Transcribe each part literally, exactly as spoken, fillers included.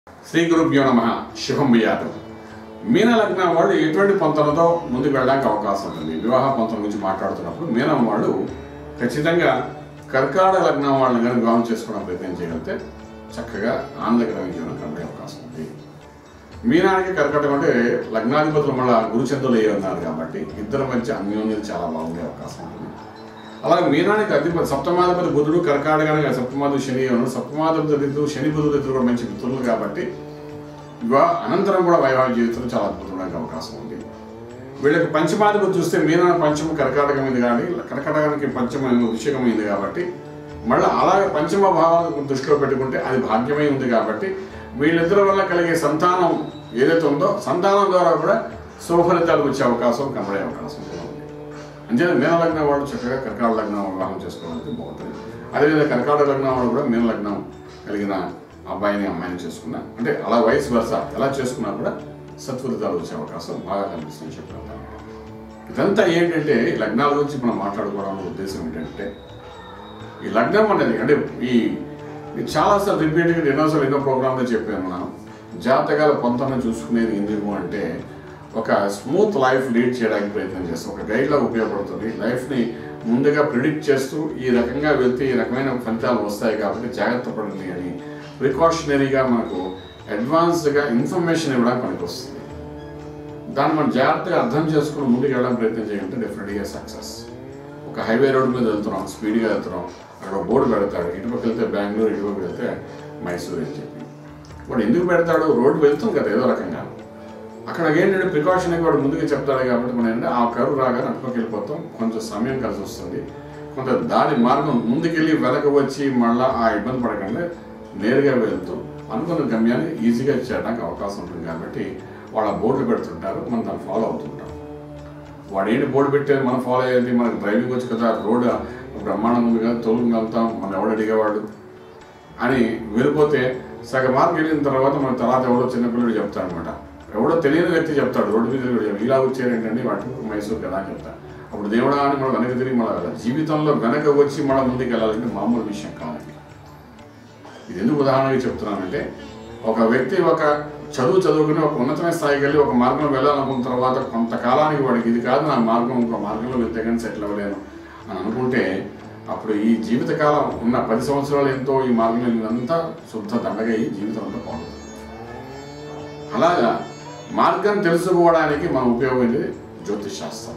శ్రీ గురుభ్యో నమః. శుభం బియాదు. మీన లగ్నం వాళ్ళు ఎటువంటి పంతలతో ముందుకు వెళ్ళడానికి అవకాశం ఉంటుంది. వివాహ పంతం గురించి మాట్లాడుతున్నప్పుడు మీనం వాళ్ళు ఖచ్చితంగా కర్కాటక లగ్నం వాళ్ళని కానీ వివాహం చేసుకోవడం ప్రయత్నం చేయగలిగితే చక్కగా ఆనందకరమైన జీవనం కనబడే అవకాశం ఉంది. మీనానికి కర్కాటకం అంటే లగ్నాధిపతులు మళ్ళీ గురుచంద్రులు అయ్యి ఉన్నారు కాబట్టి ఇద్దరి మధ్య అన్యోన్యత చాలా బాగుండే అవకాశం ఉంటుంది. అలాగే మీనానికి అధిపతి సప్తమాధిపతి బుధుడు, కర్కాటకానికి సప్తమాధిపతి శని ఉన్నారు. సప్తమాధిపతి ఇద్దరు శని బుధుడు ఇద్దరు కూడా మంచి మిత్రులు కాబట్టి వివాహ అనంతరం కూడా వైవాహిక జీవితంలో చాలా అద్భుతమైన అవకాశం ఉంది. వీళ్ళకి పంచమాధిపతి చూస్తే మీనా పంచమ కర్కాటకమైంది కానీ కర్కాటకానికి పంచమ వృశ్చికమైంది కాబట్టి మళ్ళీ అలాగే పంచమ భావాలను దృష్టిలో పెట్టుకుంటే అది భాగ్యమై ఉంది కాబట్టి వీళ్ళిద్దరి వల్ల కలిగే సంతానం ఏదైతే ఉందో సంతానం ద్వారా కూడా శుభఫలితాలు వచ్చే అవకాశం కనబడే అవకాశం కూడా ఉంది. అంచేత మీన లగ్నం వాళ్ళు చక్కగా కర్కాటక లగ్నం వివాహం చేసుకోవడానికి బాగుంటుంది. అదేవిధంగా కర్కాటక లగ్నం వాళ్ళు కూడా మీన లగ్నం కలిగిన అబ్బాయిని అమ్మాయిని చేసుకున్నా అంటే అలా వయసు వరుస ఎలా చేసుకున్నా కూడా సత్ఫలితాలు వచ్చే అవకాశం బాగా కనిపిస్తుంది చెప్పగలుగుతాను. ఇదంతా ఏంటంటే ఈ లగ్నాల గురించి మనం మాట్లాడుకోవడానికి ఉద్దేశం ఏంటంటే ఈ లగ్నం అనేది అంటే ఈ చాలాసార్లు రిపీట్గా ఎన్నోసార్లు ఎన్నో ప్రోగ్రాంలో చెప్పాను. మనం జాతకాల పొంతన చూసుకునేది ఎందుకు అంటే ఒక స్మూత్ లైఫ్ లీడ్ చేయడానికి ప్రయత్నం చేస్తాం. ఒక గైడ్లా ఉపయోగపడుతుంది. లైఫ్ని ముందుగా ప్రిడిక్ట్ చేస్తూ ఈ రకంగా వెళ్తే ఈ రకమైన ఫలితాలు వస్తాయి కాబట్టి జాగ్రత్త పడండి అని ప్రికాషనరీగా మనకు అడ్వాన్స్డ్గా ఇన్ఫర్మేషన్ ఇవ్వడానికి మనకు వస్తుంది. దాన్ని మనం జాగ్రత్తగా అర్థం చేసుకుని ముందుకు వెళ్ళడానికి ప్రయత్నం చేయాలంటే డెఫినెట్గా సక్సెస్. ఒక హైవే రోడ్డు మీద వెళ్తున్నాం, స్పీడ్గా వెళ్తున్నాం, అక్కడ బోర్డు పెడతాడు ఇటుపక్క వెళ్తే బెంగళూరు, ఇటుపక్క వెళ్తే మైసూరు అని చెప్పి. వాడు ఎందుకు పెడతాడు? రోడ్డు వెళ్తాం కదా ఏదో రకంగా, అక్కడ ఏంటంటే ప్రికాషన్గా వాడు ముందుగా చెప్తాడు కాబట్టి మనం ఏంటంటే ఆ కరువు రాగానే అటుపక్క వెళ్ళిపోతాం, కొంచెం సమయం కలిసి వస్తుంది. కొంత దాని మార్గం ముందుకెళ్ళి వెనక వచ్చి మళ్ళీ ఆ ఇబ్బంది పడకుండా నేరుగా వెళ్తూ అనుకున్న గమ్యాన్ని ఈజీగా చేయడానికి అవకాశం ఉంటుంది కాబట్టి వాడు ఆ బోర్డులు పెడుతుంటారు, మనం దాన్ని ఫాలో అవుతుంటాం. వాడు ఏంటి బోర్డు పెట్టేది మనం ఫాలో అయ్యేది, మనకు డ్రైవింగ్ వచ్చి కదా రోడ్డు బ్రహ్మాండం ఉంది కదా తోలుగలుగుతాం, మనం ఎవడు అడిగేవాడు అని వెళ్ళిపోతే సగం మార్గం వెళ్ళిన తర్వాత మన తర్వాత ఎవడో చిన్నపిల్లడు చెప్తాడు అనమాట. ఎవడో తెలియని వ్యక్తి చెప్తాడు రోడ్డు మీద ఇలా వచ్చారేంటండి వాటికి మైసూరు కదా అని చెప్తాడు. అప్పుడు దేవుడా అని మనం వెనక తిరిగి మళ్ళీ వెళ్ళాలి. జీవితంలో వెనక వచ్చి మళ్ళీ ముందుకు వెళ్ళాలంటే మామూలు విషయం కాదండి. ఇది ఎందుకు ఉదాహరణగా చెప్తున్నానంటే ఒక వ్యక్తి ఒక చదువు చదువుకుని ఒక ఉన్నతమైన స్థాయికి వెళ్ళి ఒక మార్గంలో వెళ్ళాలనుకున్న తర్వాత కొంతకాలానికి వాడికి ఇది కాదు నా మార్గం, ఇంకో మార్గంలో వెళ్తే కానీ సెటిల్ అవ్వలేను అని అనుకుంటే అప్పుడు ఈ జీవితకాలం ఉన్న పది సంవత్సరాలు ఎంతో ఈ మార్గంలో అంతా శుద్ధ దండగా ఈ జీవితం అంతా బాగుంటుంది. అలాగా మార్గం తెలుసుకోవడానికి మనం ఉపయోగపడేది జ్యోతిష్ శాస్త్రం.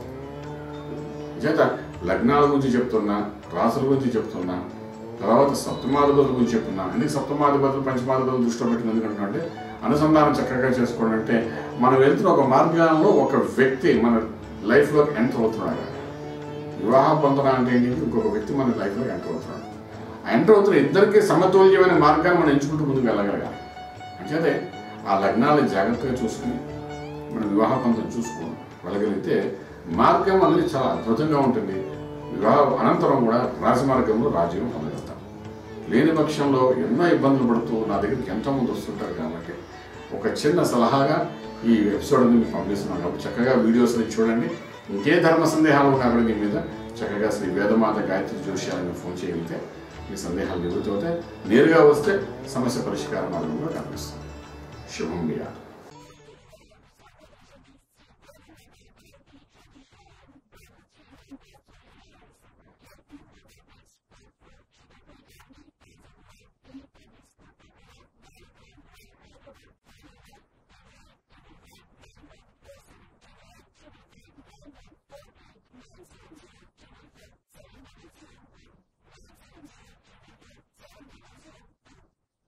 చేత లగ్నాల గురించి చెప్తున్నా, రాసుల గురించి చెప్తున్నా, తర్వాత సప్తమాధిపతుల గురించి చెప్తున్నా. ఎందుకు సప్తమాధిపతులు పంచమాధిపతులు దృష్టిలో పెట్టింది ఎందుకంటే అనుసంధానం చక్కగా చేసుకోవడం అంటే మనం వెళ్తున్న ఒక మార్గంలో ఒక వ్యక్తి మన లైఫ్లోకి ఎంటర్ అవుతున్నాడు. వివాహ పొందడం అంటే ఏంటి? ఇంకొక వ్యక్తి మన లైఫ్లోకి ఎంటర్ అవుతున్నాడు. ఆ ఎంటర్ అవుతున్న ఇద్దరికి సమతుల్యమైన మార్గాన్ని మనం ఎంచుకుంటూ ముందుకు వెళ్ళగలగాలి. అంటే ఆ లగ్నాలను జాగ్రత్తగా చూసుకుని మనం వివాహ పొందం చూసుకుని వెళ్ళగలిగితే మార్గం అనేది చాలా అద్భుతంగా ఉంటుంది. వివాహ అనంతరం కూడా రాజమార్గంలో రాజ్యం పొందగలుగుతాం. లేని పక్షంలో ఎన్నో ఇబ్బందులు పడుతూ నా దగ్గరికి ఎంతోమంది వస్తుంటారు కాబట్టి ఒక చిన్న సలహాగా ఈ ఎపిసోడ్ మీకు పంపిస్తున్నాను. కాబట్టి చక్కగా వీడియోస్ని చూడండి. ఇంకే ధర్మ సందేహాలు ఉన్నా కూడా మీ మీద చక్కగా శ్రీ వేదమాత గాయత్రి జ్యోతిష్యాలను ఫోన్ చేయగలిగితే మీ సందేహాలు నివృత్తి అవుతాయి. నేరుగా వస్తే సమస్య పరిష్కార మార్గంలో కనిపిస్తుంది. శుభం బియాదు.